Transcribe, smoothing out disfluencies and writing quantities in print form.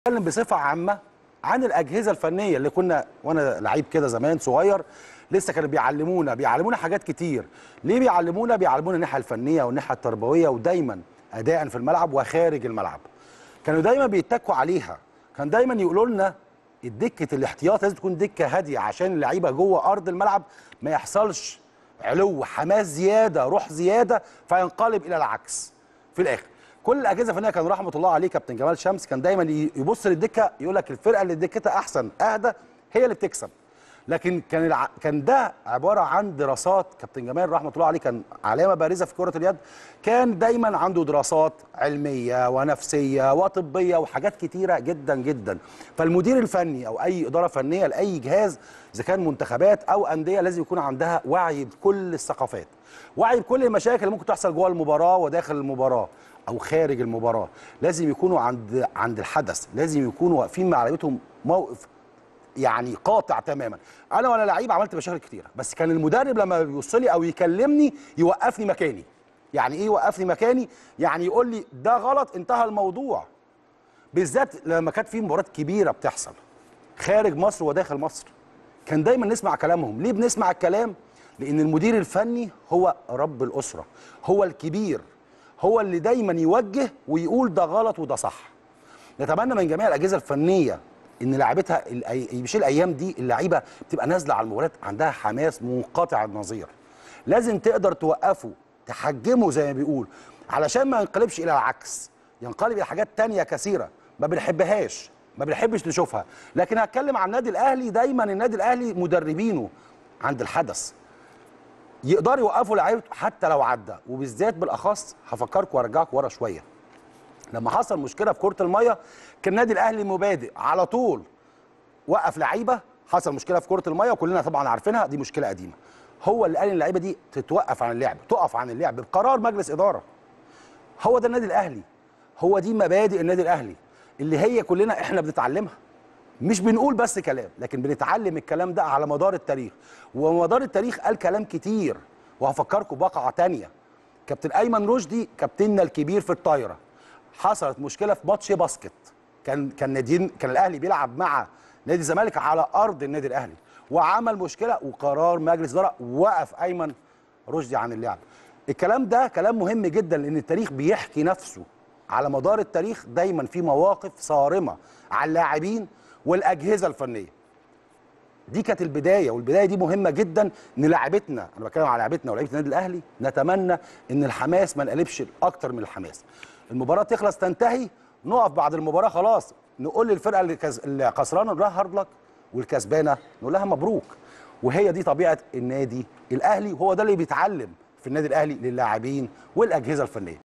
نتكلم بصفه عامه عن الاجهزه الفنيه اللي كنا وانا لعيب كده زمان صغير. لسه كانوا بيعلمونا حاجات كتير. ليه بيعلمونا الناحيه الفنيه والناحيه التربويه، ودايما اداء في الملعب وخارج الملعب. كانوا دايما بيتكوا عليها. كان دايما يقولوا لنا الدكه الاحتياط لازم تكون دكه هاديه عشان اللعيبه جوه ارض الملعب ما يحصلش علو حماس زياده، روح زياده، فينقلب الى العكس في الاخر. كل الاجهزه الفنيه كان رحمه الله عليه كابتن جمال شمس كان دايما يبص للدكه يقول لك الفرقه اللي دكتها احسن اهدى هي اللي بتكسب. لكن كان ده عباره عن دراسات. كابتن جمال رحمه الله عليه كان علامه بارزه في كره اليد. كان دايما عنده دراسات علميه ونفسيه وطبيه وحاجات كتيره جدا جدا. فالمدير الفني او اي اداره فنيه لاي جهاز اذا كان منتخبات او انديه لازم يكون عندها وعي بكل الثقافات، وعي بكل المشاكل اللي ممكن تحصل جوه المباراه وداخل المباراه او خارج المباراه. لازم يكونوا عند الحدث، لازم يكونوا واقفين مع لعيبتهم موقف يعني قاطع تماما. انا وانا لعيب عملت مشاكل كتيره، بس كان المدرب لما بيبص لي او يكلمني يوقفني مكاني. يعني ايه يوقفني مكاني؟ يعني يقول لي ده غلط، انتهى الموضوع. بالذات لما كانت في مباريات كبيره بتحصل خارج مصر وداخل مصر، كان دايما نسمع كلامهم. ليه بنسمع الكلام؟ لان المدير الفني هو رب الاسره، هو الكبير، هو اللي دايما يوجه ويقول ده غلط وده صح. نتمنى من جميع الاجهزه الفنيه ان لاعبتها مش الايام دي اللعيبه بتبقى نازله على المباريات عندها حماس منقطع النظير. لازم تقدر توقفه، تحجمه زي ما بيقول، علشان ما ينقلبش الى العكس، ينقلب الى حاجات تانية كثيره ما بنحبهاش، ما بنحبش نشوفها. لكن هتكلم عن النادي الاهلي، دايما النادي الاهلي مدربينه عند الحدث يقدروا يوقفوا لعيبته حتى لو عدى. وبالذات بالاخص هفكركم وارجعكم ورا شويه، لما حصل مشكله في كره الميه كان النادي الاهلي مبادئ على طول وقف لعيبه. حصل مشكله في كره الميه وكلنا طبعا عارفينها، دي مشكله قديمه. هو اللي قال ان اللعيبه دي تتوقف عن اللعب، تقف عن اللعب بقرار مجلس اداره. هو ده النادي الاهلي، هو دي مبادئ النادي الاهلي اللي هي كلنا احنا بنتعلمها. مش بنقول بس كلام، لكن بنتعلم الكلام ده على مدار التاريخ. ومدار التاريخ قال كلام كتير. وهفكركم بواقعه تانيه. كابتن ايمن رشدي كابتننا الكبير في الطايره، حصلت مشكله في ماتش باسكت. كان الاهلي بيلعب مع نادي الزمالك على ارض النادي الاهلي، وعمل مشكله وقرار مجلس اداره وقف ايمن رشدي عن اللعب. الكلام ده كلام مهم جدا لان التاريخ بيحكي نفسه. على مدار التاريخ دايما في مواقف صارمه على اللاعبين والاجهزه الفنيه. دي كانت البدايه، والبدايه دي مهمه جدا ان لاعبتنا، انا بتكلم على لاعبتنا ولاعيبه النادي الاهلي، نتمنى ان الحماس ما نقلبش اكتر من الحماس. المباراه تخلص تنتهي، نقف بعد المباراه خلاص نقول للفرقه اللي خسرانه نقول لها هارد لك، والكسبانه نقول لها مبروك. وهي دي طبيعه النادي الاهلي، وهو ده اللي بيتعلم في النادي الاهلي للاعبين والاجهزه الفنيه.